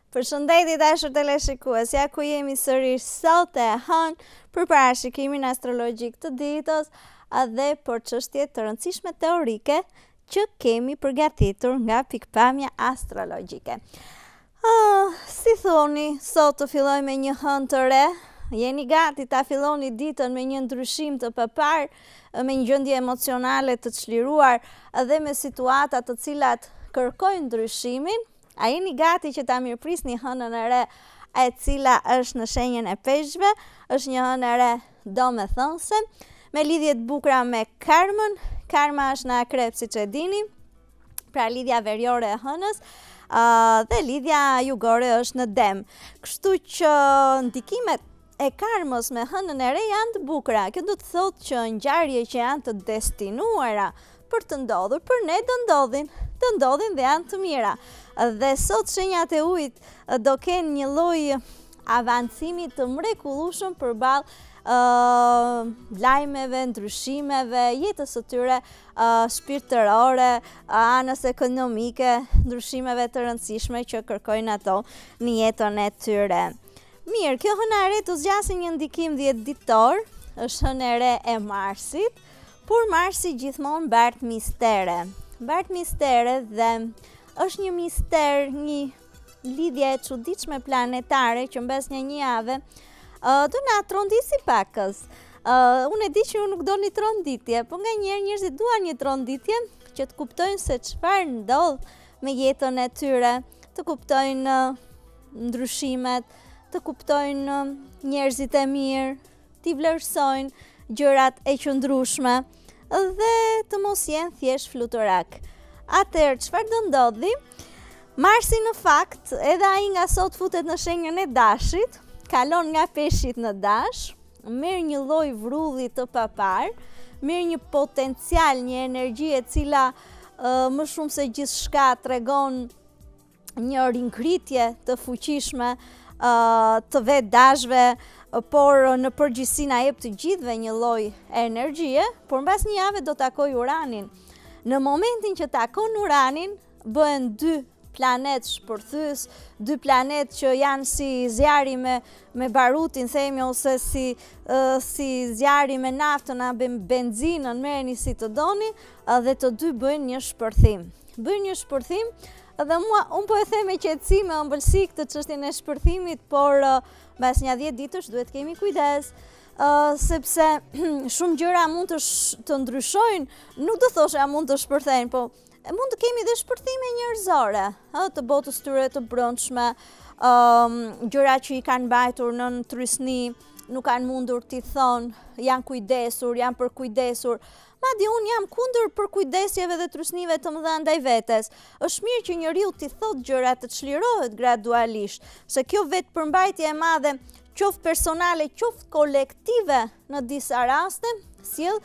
Përshëndetje dashur teleshikues, ja ku jemi sërish sot e hënë për parashikimin astrologjik të ditës dhe për çështje të rëndësishme teorike që kemi përgatitur nga pikpamja astrologjike. Si thoni, sot të filloj me një hënë të re, jeni gati ta filloni ditën me një ndryshim të papar, me një gjendje emocionale të çliruar dhe me situata të cilat kërkojnë ndryshimin. A jeni gati që ta mirëprisni hënën e re e cila është në shenjën e peshqve, është një hënë e re domethënëse, me lidhje të bukura me karmën. Karma është në akrep, siç e dini, pra lidhja veriore e hënës, dhe lidhja jugore është në dem. Kështu që ndikimet e karmës me hënën e re janë të bukura. Kjo do të thotë që ngjarje që janë të destinuara për të ndodhur, për ne do ndodhin dhe janë të mira. Dhe sot shenjat e ujit do kenë një lloj avancimi të mrekullueshëm përballë lajmeve, ndryshimeve, jetës së tyre shpirtërore, anës ekonomike, ndryshimeve të rëndësishme që kërkojnë ato në jetën e tyre. Mirë, kjo hënë e re të zgjasin një ndikim 10 ditor, është hënë e re e Marsit, por Marsi gjithmonë bart mistere. Bart mistere dhe është një mister, një lidhje e çuditshme planetare që mbes një jave do na trondisi pakës. Unë e di që ju nuk doni tronditje, por nganjëherë njerëzit duan një tronditje që të kuptojnë se çfarë ndodh me jetën e tyre, të kuptojnë ndryshimet, të kuptojnë njerëzit e mirë, t'i vlerësojnë gjërat e qëndrueshme dhe të mos jenë thjesht fluturak. Atëherë, çfarë do ndodhi? Marsi në fakt, edhe ai nga sot futet në shenjën e Dashit, kalon nga Peshqit në Dash, merr një lloj vrulli të papar, merr një potencial, një energji e cila më shumë se gjithçka tregon një ringritje të fuqishme të vetë dashve, por në përgjithësi na jep të gjithëve një lloj energjie, por mbas një jave do takoj Uranin. Në momentin që takon Uranin, bëhen dy planet shpërthys, dy planet që janë si zjarri me barutin, themi, ose si zjarri me naftën apo benzinën, merreni si të doni, dhe të dy bëjnë një shpërthim. Bëjnë një shpërthim dhe unë po e them me qetësi, me ëmbëlsi këtë çështjen e shpërthimit, por mbas një 10 ditësh duhet kemi kujdes. Sepse shumë gjëra mund të ndryshojnë, nuk do thosha mund të shpërthejnë, po mund të kemi dhe shpërthime njerëzore, të botës tyre të brendshme, gjëra që i kanë mbajtur në trysni, nuk kanë mundur t'i thonë, janë kujdesur, janë përkujdesur. Madje unë jam kundër përkujdesjeve dhe trysnive të mëdha ndaj vetes. Është mirë që njeriu t'i thotë gjërat, të çlirohet gradualisht, se kjo vetë përmbajtje e madhe, qoftë personale, qoftë kolektive në disa raste, sjell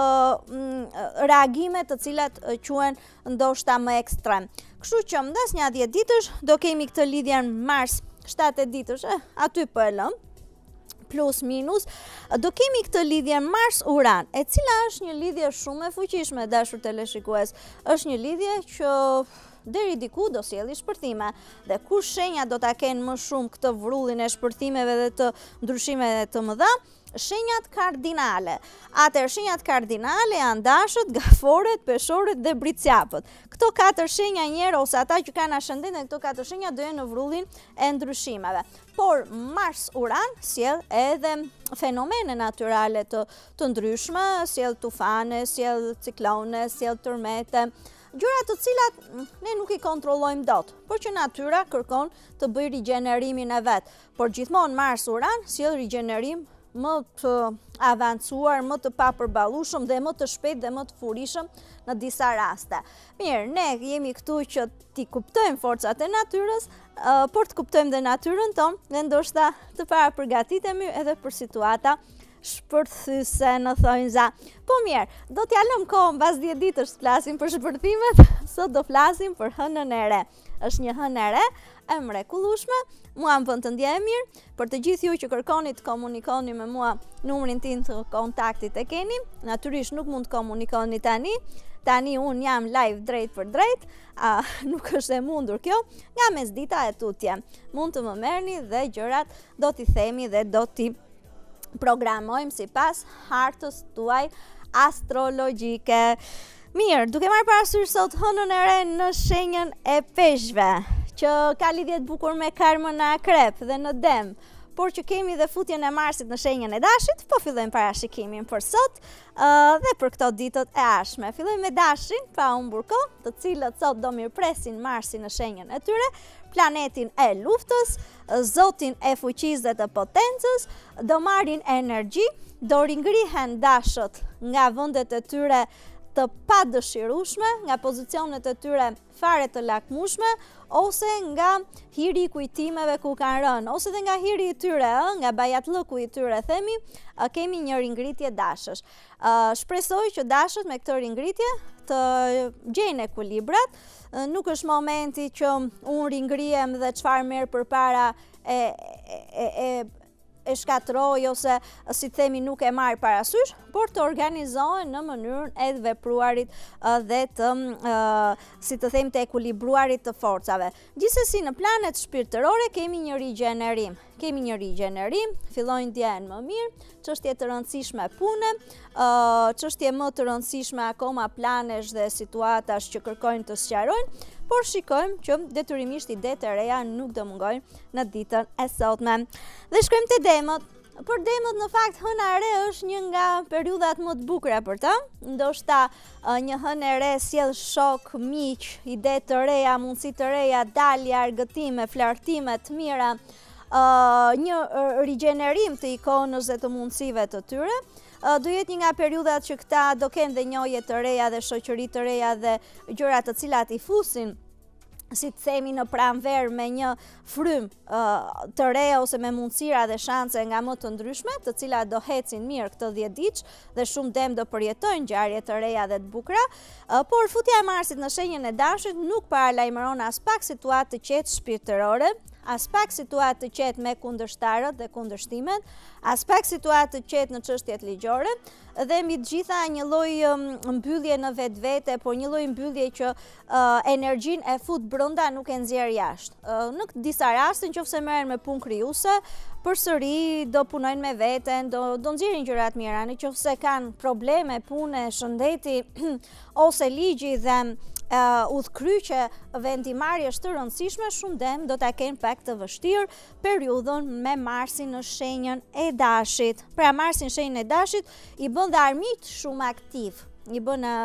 reagime të cilat quhen ndoshta më ekstrem. Kështu që mbas një 10 ditësh do kemi këtë lidhjen Mars 7 ditësh, aty po e lëm, plus minus, do kemi këtë lidhje Mars-Uran, e cila është një lidhje shumë e fuqishme, dashur teleshikues. Është një lidhje që deri diku do sjellë shpërthime, dhe kur shenja do ta kenë më shumë këtë vrullin e shpërthimeve dhe të ndryshimeve të mëdha, shenjat kardinale. Atëherë shenjat kardinale janë Dashët, Gaforet, Peshorët dhe Bricjapët. Këto 4 shenja njerë, ose ata që kanë ashendentin, këto 4 shenja do jenë në vrullin e ndryshimeve. Por Mars-Uran sjell edhe fenomene natyrale të ndryshme, sjell tufane, sjell ciklone, sjell tërmete, gjëra të cilat ne nuk i kontrollojmë dot, por që natyra kërkon të bëjë rigjenerimin e vet. Por gjithmonë Mars-Uran sjell rigjenerim më të avancuar, më të papërballueshëm dhe më të shpejtë dhe më të furishëm në disa raste. Mirë, ne jemi këtu që t'i kuptojmë forcat e natyrës, por të kuptojmë dhe natyrën tonë, dhe ndoshta të parapërgatitemi edhe për situata shpërthyse në thonjza. Po mirë, do t'ja lëm kohën mbas 10 ditësh të flasim për shpërthimet, sot do flasim për hënën e re. Është një hënë e re e mrekullueshme. Mua më vjen të ndjej mirë. Për të gjithë ju që kërkoni të komunikoni me mua, numrin tim të kontaktit e keni. Natyrisht nuk mund të komunikoni tani. Tani unë jam live drejt për drejt, nuk është e mundur kjo, nga mesdita e tutje. Mund të më merrni dhe gjërat do t'i themi dhe do t'i programojmë sipas hartës tuaj astrologjike. Mirë, duke marrë parasysh sot hënën e re në shenjën e peshqve, që ka lidhje të bukur me karmën e akrep dhe në dem, por që kemi dhe futjen e Marsit në shenjën e Dashit, po fillojmë parashikimin për sot dhe për këto ditët e ardhshme. Fillojmë me Dashin, pa humbur kohë, të cilët sot do mirëpresin Marsin në shenjën e tyre, planetin e luftës, zotin e fuqisë dhe të potencës, do marrin energji, do ringrihen dashët nga vendet e tyre të padëshirueshme, nga pozicionet e tyre fare të lakmueshme, ose nga hiri i kujtimeve ku kanë rënë, ose dhe nga hiri i tyre, nga bajatlëku i tyre, themi, kemi një ringritje dashësh. Shpresoj që dashët me këtë ringritje të gjejnë ekuilibrat. Nuk është momenti që unë ringrihem dhe çfarë merr përpara e shkatroj ose si themi nuk e marr parasysh, por të organizohen në mënyrën e vepruarit dhe të, si të themi, të ekuilibruarit të forcave. Gjithsesi në planet shpirtërore kemi një rigjenerim. Fillojnë t'jenë më mirë, çështje të rëndësishme pune, çështje më të rëndësishme akoma planesh dhe situatash që kërkojnë të sqarojnë, por shikojmë që detyrimisht idetë të reja nuk do mungojnë në ditën e sotme. Dhe shkojmë te demët. Për demët, në fakt, hëna e re është një nga periudhat më të bukura për të. Ndoshta një hënë e re sjell shok, miq, ide të reja, mundësi të reja, dalje, argëtime, flërtime të mira, një rigjenerim të ikonës dhe të mundësive të tyre. Do jetë një nga periudhat që këta do kenë dhe njohje të reja dhe shoqëri të reja dhe gjëra të cilat i fusin, si të themi, në pranverë me një frym të re ose me mundësira dhe shanse nga më të ndryshme, të cilat do hecin mirë këtë 10 ditë dhe shumë dem do përjetojnë ngjarje të reja dhe të bukura, por futja e Marsit në shenjën e Dashit nuk paralajmëron as pak situatë të qetë shpirtërore, as pak situatë të qetë me kundërshtarët dhe kundërshtimet, as pak situatë të qetë në çështjet ligjore, dhe mbi të gjitha një lloj mbyllje në vetvete, por një lloj mbyllje që energjinë e fut brenda nuk e nxjerr jashtë. Në disa raste, nëse merren me punë krijuese, përsëri do punojnë me veten, do nxjerrin gjëra të mira. Nëse kanë probleme pune, shëndeti ose ligji dhe udhkryqe vendimarrjesh të rëndësishme, shumë dem do ta kenë pak të vështirë periudhën me Marsin në shenjën e Dashit. Pra Marsin në shenjën e Dashit i bën dhe armit shumë aktiv. I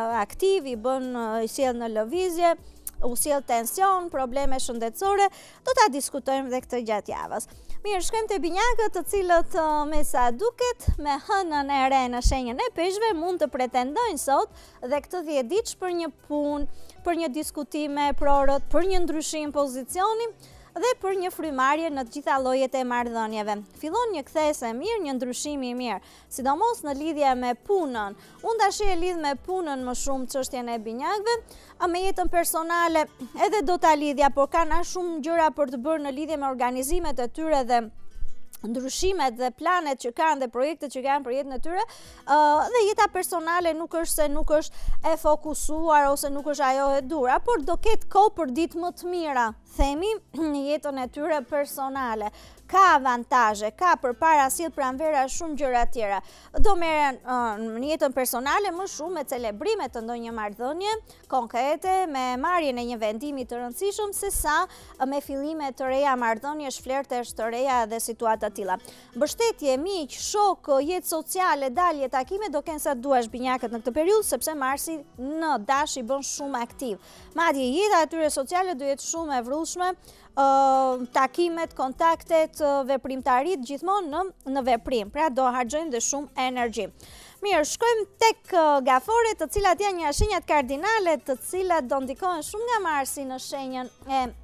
sjell në lëvizje, u sjell tension, probleme shëndetësore, do ta diskutojmë dhe këtë gjatë javës. Mirë, shkojmë te binjakët, të cilët me sa duket me hënën e re në shenjën e peshqve mund të pretendojnë sot dhe këtë 10 ditë për një punë, për një diskutime prorët, për një ndryshim pozicioni dhe për një frymarrje në të gjitha llojet e marrëdhënieve. Fillon një kthesë e mirë, një ndryshim i mirë, sidomos në lidhje me punën. Unë tash e lidh me punën më shumë çështjen e binjakëve, me jetën personale edhe do ta lidhja, por kanë as shumë gjëra për të bërë në lidhje me organizimet e tyre dhe ndryshimet dhe planet që kanë dhe projektet që kanë për jetën e tyre, dhe jeta personale nuk është se nuk është e fokusuar ose nuk është ajo e dura, por do ketë kohë për ditë më të mira, themi, në jetën e tyre personale. Ka avantazhe, ka përpara sjell pranvera shumë gjëra tjera. Do merren në jetën personale më shumë me celebrime të ndonjë marrëdhënie konkrete, me marrjen e një vendimi të rëndësishëm, sesa me fillime të reja marrëdhëniesh, flertesh të reja dhe situata të tilla. Mbështetje, miq, shok, jetë sociale, dalje, takime do kenë sa duash binjakët në këtë periudhë, sepse Marsi në Dash i bën shumë aktiv. Madje jeta e tyre sociale do jetë shumë e vrullshme, takimet, kontaktet, veprimtarit gjithmonë në veprim, pra do harxojnë dhe shumë energji. Mirë, shkojmë tek gaforet, të cilat janë një shenjat kardinale, të cilat do ndikohen shumë nga Marsi në shenjën e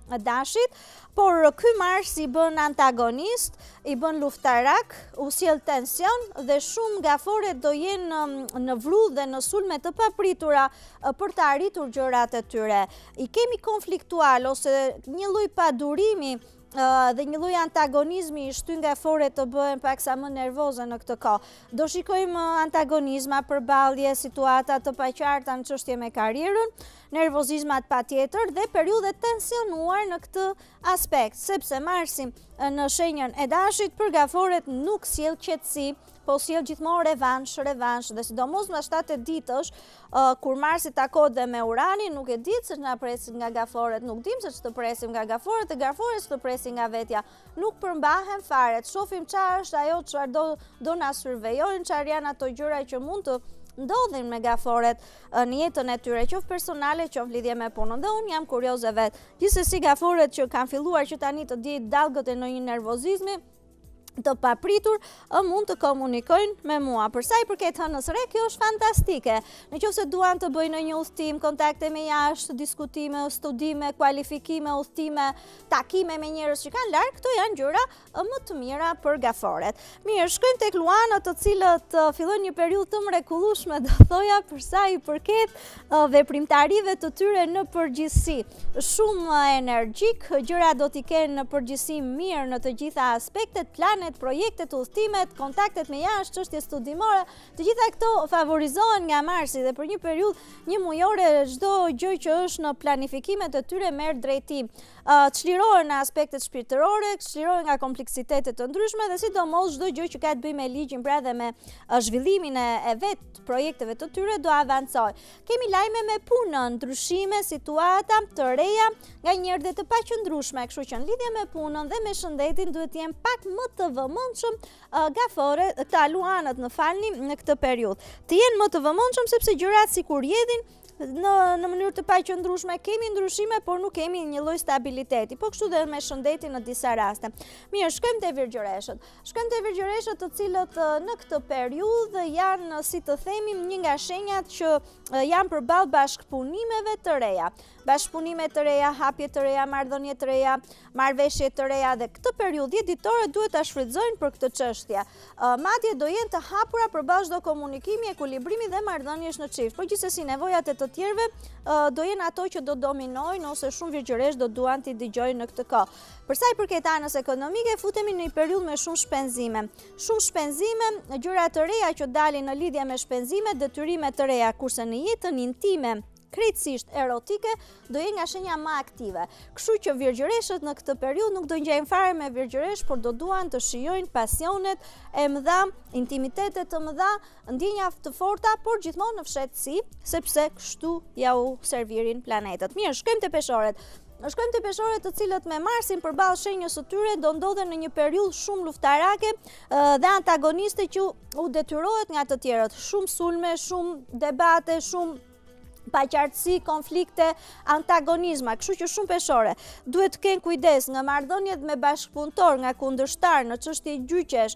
dashit, por ky Mars i bën antagonist, i bën luftarak, u sjell tension dhe shumë nga foret do jenë në vrudh dhe në sulme të papritura për të arritur gjërat e tyre. I kemi konfliktual ose një lloj padurimi dhe një lloj antagonizmi i shtyn nga foret të bëhen paksa më nervoze në këtë kohë. Do shikojmë antagonizma, përballje, situata të paqarta në çështje me karrierën, nervozizmat patjetër dhe periudhe tensionuar në këtë aspekt, sepse Marsi në shenjën e dashit për gaforet nuk sjell qetësi, po sjell gjithmonë revansh dhe sidomos në 7 ditësh kur Marsi takohet dhe me Uranin, nuk e ditë se na presin nga gaforet, nuk dim se ç'të presim nga gaforet, e gaforet ç'të presin nga vetja. Nuk përmbahen fare. Shohim çfarë është ajo çfarë do na survejojnë, çfarë janë ato gjëra që mund të ndodhin me gaforet në jetën e tyre, qoftë personale, qoftë lidhje me punën. Dhe unë jam kurioze vetë. Gjithsesi gaforet që kanë filluar që tani të dinë dallgët e ndonjë nervozizmi të papritur mund të komunikojnë me mua. Për sa i përket hënës re, kjo është fantastike. Nëse duan të bëjnë një udhtim, kontakte me jashtë, diskutime, studime, kualifikime, udhtime, takime me njerëz që kanë larg, këto janë gjëra më të mira për gaforet. Mirë, shkojmë tek luanët, të cilët fillojnë një periudhë të mrekullueshme, do thoja, për sa i përket veprimtarive të tyre në përgjithësi. Shumë energjik, gjëra do t'i kenë në përgjithësi mirë në të gjitha aspektet, planet, projektet, udhtimet, kontaktet me jashtë, çështje studimore, të gjitha këto favorizohen nga Marsi dhe për një periudhë një mujore çdo gjë që është në planifikimet e tyre merr drejtim. Çlirohen në aspektet shpirtërore, çlirohen nga kompleksitetet të ndryshme dhe sidomos çdo gjë që ka të bëjë me ligjin pra dhe me zhvillimin e vet projekteve të tyre do avancojë. Kemi lajme me punën, ndryshime, situata të reja, nganjëherë dhe të paqëndrueshme, kështu që në lidhje me punën dhe me shëndetin duhet të jenë pak më të vëmendshëm gaforet, luanët në këtë periudhë. Të jenë më të vëmendshëm sepse gjërat sikur jedhin në mënyrë të paqëndrueshme, kemi ndryshime, por nuk kemi një lloj stabiliteti. Po kështu dhe me shëndetin në disa raste. Mirë, shkojmë te virgjëreshët. Shkojmë te virgjëreshët, të cilët në këtë periudhë janë, si të themi, një nga shenjat që janë përballë bashkëpunimeve të reja. Bashkëpunime të reja, hapje të reja, marrëdhënie të reja, marrëveshje të reja dhe këtë periudhë ditore duhet ta shfrytëzojnë për këtë çështje. Madje do jenë të hapura përballë çdo komunikimi, ekuilibrimi dhe marrëdhëniesh në çift. Por gjithsesi nevojat e të tjerëve do jenë ato që do dominojnë ose shumë virgjëresh do duan t'i dëgjojnë në këtë kohë. Për sa i përket anës ekonomike, futemi në një periudhë me shumë shpenzime. Shumë shpenzime, gjëra të reja që dalin në lidhje me shpenzime, detyrime të reja, kurse në jetën intime krejtësisht erotike do jenë nga shenja më aktive. Kështu që virgjëreshët në këtë periudhë nuk do ngjajnë fare me virgjëresh, por do duan të shijojnë pasionet e mëdha, intimitetet të mëdha, ndjenja të forta, por gjithmonë në fshehtësi, sepse kështu ja u servirin planetët. Mirë, shkojmë te peshorët. Shkojmë te peshorët, të cilët me Marsin përballë shenjës së tyre do ndodhen në një periudhë shumë luftarake dhe antagoniste që u detyrohet nga të tjerët. Shumë sulme, shumë debate, shumë paqartësi, konflikte, antagonizma, kështu që shumë peshore duhet të kenë kujdes nga marrëdhëniet me bashkëpunëtor, nga kundërshtar në çështje gjyqesh,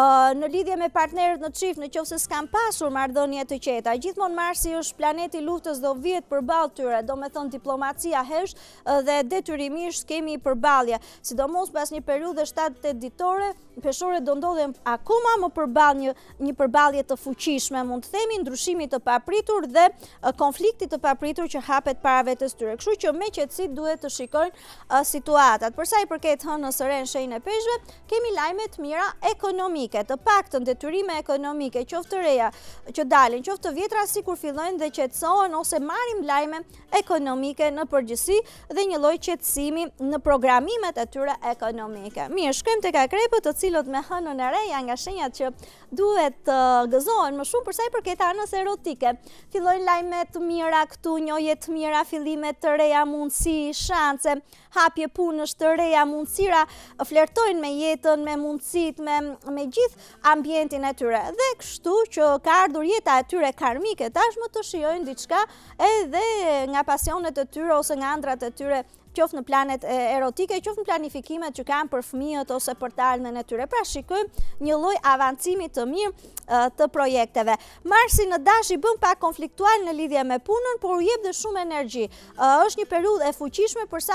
në lidhje me partnerët në çift, nëse s'kan pasur marrëdhënie të qeta. Gjithmonë Marsi është planeti i luftës dhe vjet përballë tyre, domethënë diplomacia hesht dhe detyrimisht kemi përballje. Sidomos pas një periudhe 7-8 ditore, peshorët do ndodhen akoma më përballë një përballje të fuqishme, mund të themi, ndryshimi të papritur dhe konflikt të papritur që hapet para vetes tyre. Kështu që me qetësi duhet të shikojnë situatat. Për sa i përket hënës së re në shenjën e peshqve, kemi lajme të mira ekonomike, të paktën detyrime ekonomike, qoftë të reja që dalin, qoftë të vjetra sikur fillojnë dhe qetësohen ose marrim lajme ekonomike në përgjithësi dhe një lloj qetësimi në programimet e tyre ekonomike. Mirë, shkojmë tek akrepët, të cilët me hënën e re janë nga shenjat që duhet të gëzohen më shumë për sa i përket anës erotike. Fillojnë lajme të mira këtu, njohje të mira, fillime të reja, mundësi, shanse, hapje punësh të reja, mundësira, flertojnë me jetën, me mundësit, me gjithë ambientin e tyre. Dhe kështu që ka ardhur jeta e tyre karmike, tashmë të shijojnë diçka edhe nga pasionet e tyre ose nga ëndrat e tyre, qoftë në planet erotike, qoftë në planifikimet që kanë për fëmijët ose për të ardhmen e tyre. Pra shikojmë një lloj avancimi të mirë të projekteve. Marsi në dash i bën pak konfliktual në lidhje me punën, por u jep dhe shumë energji. Është një periudhë e fuqishme për sa i përket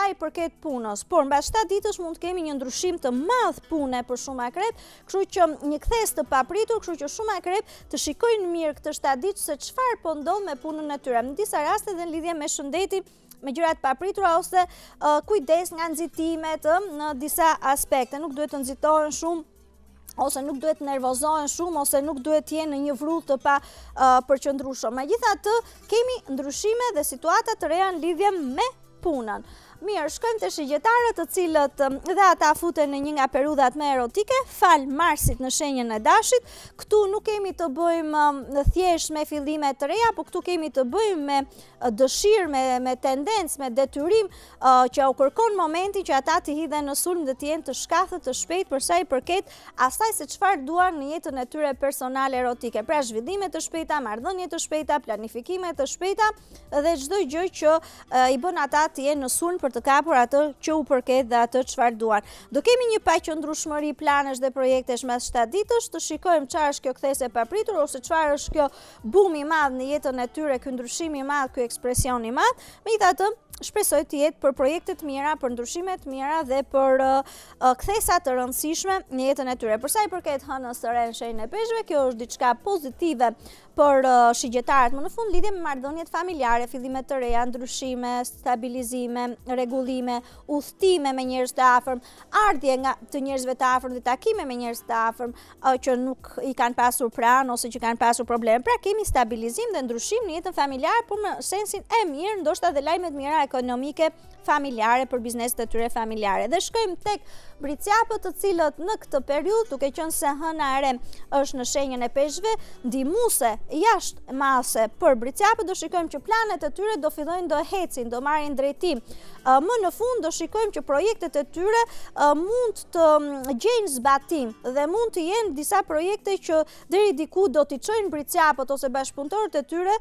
përket punës, por mbas 7 ditësh mund të kemi një ndryshim të madh pune për shumë akrep, kështu që një kthes të papritur, kështu që shumë akrep të shikojnë mirë këtë 7 ditë se çfarë po ndodh me punën e tyre. Në disa raste dhe në lidhje me shëndetin, me gjërat papritura ose kujdes nga nxitimet në disa aspekte. Nuk duhet të nxitohen shumë, ose nuk duhet të nervozohen shumë, ose nuk duhet të jenë në një vrull të pa përqëndrueshëm. Megjithatë, kemi ndryshime dhe situata të reja në lidhje me punën. Mirë, shkojmë të shigjetarët të cilët dhe ata futen në një nga periudhat me erotike, fal Marsit në shenjën e dashit. Këtu nuk kemi të bëjmë thjesht me fillime të reja, po këtu kemi të bëjmë me dëshirë, me tendencë, me detyrim që u kërkon momenti që ata të hidhen në sulm dhe të jenë të shkathët, të shpejt për sa i përket asaj se çfarë duan në jetën e tyre personale erotike. Pra zhvillime të shpejta, marrëdhënie të shpejta, planifikime të shpejta dhe çdo gjë që i bën ata të jenë në sulm për të kapur atë që u përket dhe atë çfarë duan. Do kemi një paqëndrueshmëri planesh dhe projektesh mas 7 ditësh, të shikojmë çfarë është kjo kthesë e papritur ose çfarë është kjo bum i madh në jetën e tyre, ky ndryshim i madh, ky ekspresion i madh. Megjithatë, shpresoj të jetë për projekte të mira, për ndryshime të mira dhe për kthesa të rëndësishme në jetën e tyre. Për sa i përket hënës së re në shenjën e peshqve, kjo është diçka pozitive për shigjetarët më në fund, lidhje me marrëdhëniet familjare, fillime të reja, ndryshime, stabilizime, rregullime, udhtime me njerëz të afërm, ardhje nga të njerëzve të afërm dhe takime me njerëz të afërm që nuk i kanë pasur pranë ose që kanë pasur probleme. Pra kemi stabilizim dhe ndryshim në jetën familjare, por në sensin e mirë, ndoshta dhe lajme të mira ekonomike familjare për bizneset e tyre familjare. Dhe shkojmë tek bricjapët, të cilët në këtë periudhë, duke qenë se hëna e re është në shenjën e peshqve, ndihmuese jashtë mase për bricjapët, do shikojmë që planet e tyre do fillojnë do hecin, do marrin drejtim. Më në fund do shikojmë që projektet e tyre mund të gjejnë zbatim dhe mund të jenë disa projekte që deri diku do t'i çojnë bricjapët ose bashkëpunëtorët e tyre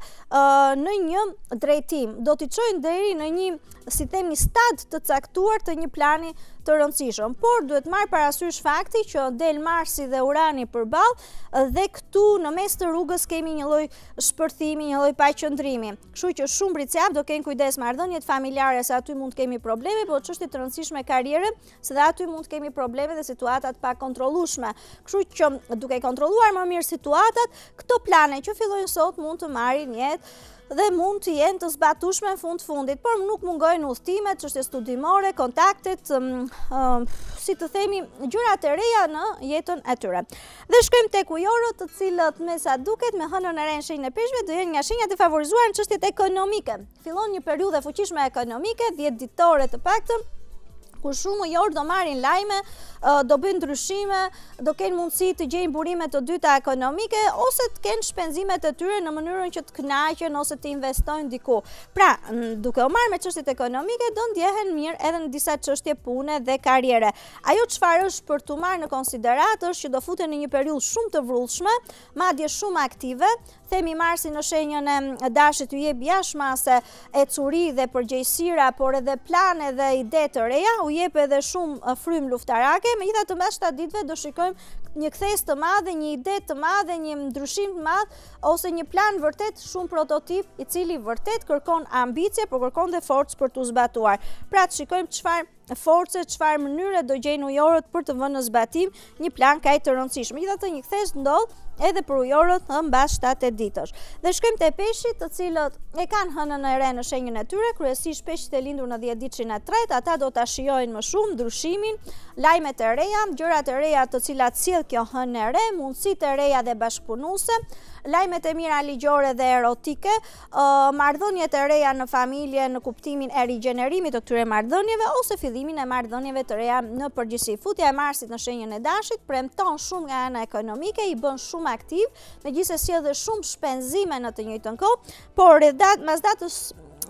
në një drejtim. Do t'i çojnë deri në një, si themi, stad të caktuar të një plani të rëndësishëm, por duhet marrë parasysh fakti që del Marsi dhe Urani përballë dhe këtu në mes të rrugës kemi një lloj shpërthimi, një lloj paqëndrimi. Kështu që shumë bricjap do kenë kujdes marrëdhëniet familjare, se aty mund të kemi probleme, por çështje të rëndësishme karriere, se dhe aty mund të kemi probleme dhe situata të pakontrollueshme. Kështu që duke kontrolluar më mirë situatat, këto plane që fillojnë sot mund të marrin jetë dhe mund të jenë të zbatueshme në fundit, por nuk mungojnë udhtimet, çështje studimore, kontaktet, si të themi, gjërat e reja në jetën e tyre. Dhe shkojmë tek ujorët, të cilët me sa duket me hënën e re në shenjën e peshqve do jenë nga shenjat e favorizuar në çështjet ekonomike. Fillon një periudhë e fuqishme ekonomike, 10 ditore të paktën, ku shumë ujor do marrin lajme, do bëjnë ndryshime, do kenë mundësi të gjejnë burime të dyta ekonomike ose të kenë shpenzimet e tyre në mënyrën që të kënaqen ose të investojnë diku. Pra, duke u marrë me çështjet ekonomike, do ndjehen mirë edhe në disa çështje pune dhe karriere. Ajo çfarë është për tu marrë në konsideratë është që do futen në një periudhë shumë të vrullshme, madje shumë aktive. Themi Marsi në shenjën e dashit ju jep jashmase ecuri dhe përgjegjësira, por edhe plane dhe ide të reja, u jep edhe shumë frym luftarake. Megjithatë mbas 7 ditëve do shikojmë një kthes të madhe, një ide të madhe, një ndryshim të madh ose një plan vërtet shumë prototip i cili vërtet kërkon ambicie, por kërkon dhe forcë për t'u zbatuar. Pra të shikojmë çfarë force, çfarë mënyre do gjejnë ujorët për të vënë në zbatim një plan kaq të rëndësishëm. Megjithatë një kthes ndodh edhe për ujorët mbas 7 ditësh. Dhe shkojmë te peshqit, të cilët e kanë hënën e re në shenjën e tyre, kryesisht peshqit e lindur në 10 ditëshin e tretë, ata do ta shijojnë më shumë ndryshimin, lajmet e reja, gjërat e reja të cilat sjell kjo hënë e re, mundësitë e reja dhe bashkëpunuese, lajmet e mira ligjore dhe erotike, marrëdhëniet e reja në familje në kuptimin e rigjenerimit të këtyre marrëdhënieve ose fillimin e marrëdhënieve të reja në përgjithësi. Futja e Marsit në shenjën e dashit premton shumë nga ana ekonomike, i bën shumë aktiv, megjithëse sjell dhe shumë shpenzime në të njëjtën kohë, por mas datës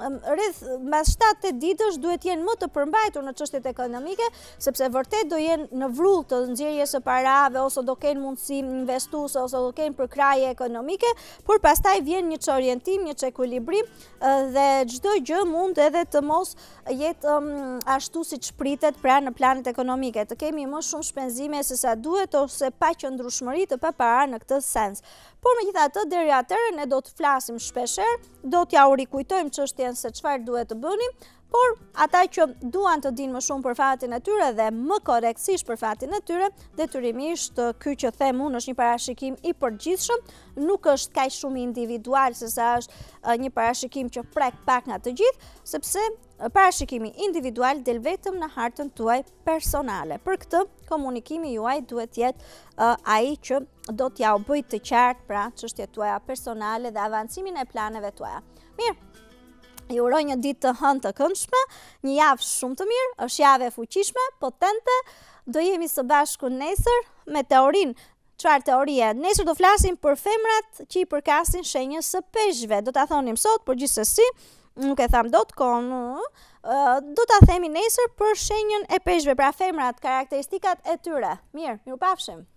mbas 7-8 ditësh duhet jenë më të përmbajtur në çështjet ekonomike, sepse vërtet do jenë në vrull të nxjerrjes së parave ose do kenë mundësi investuese ose do kenë përkraje ekonomike, por pastaj vjen një çorientim, një ekuilibrim dhe çdo gjë mund edhe të mos jetë ashtu siç pritet pra në planet ekonomike. Të kemi më shumë shpenzime se sa duhet ose paqëndrueshmëri të papara në këtë sens. Por megjithatë deri atëherë ne do të flasim shpeshherë, do t'ja u rikujtojmë çështjen se çfarë duhet të bënim, Por ata që duan të dinë më shumë për fatin e tyre dhe më korrektsisht për fatin e tyre, detyrimisht ky që them unë është një parashikim i përgjithshëm, nuk është kaq shumë individual se sa është një parashikim që prek pak nga të gjithë, sepse parashikimi individual del vetëm në hartën tuaj personale. Për këtë, komunikimi juaj duhet jetë ai që do t'ja u bëj të qartë pra çështjet tuaja personale dhe avancimin e planeve tuaja. Mirë. Ju uroj një ditë të hënë të këndshme, një javë shumë të mirë, është javë e fuqishme, potente. Do jemi së bashku nesër me teorinë. Çfarë teorie? Nesër do flasim për femrat që i përkasin shenjës së peshqve. Do ta thonim sot, por gjithsesi, nuk e tham dot kon. Do ta themi nesër për shenjën e peshqve, pra femrat, karakteristikat e tyre. Mirë, mirupafshim.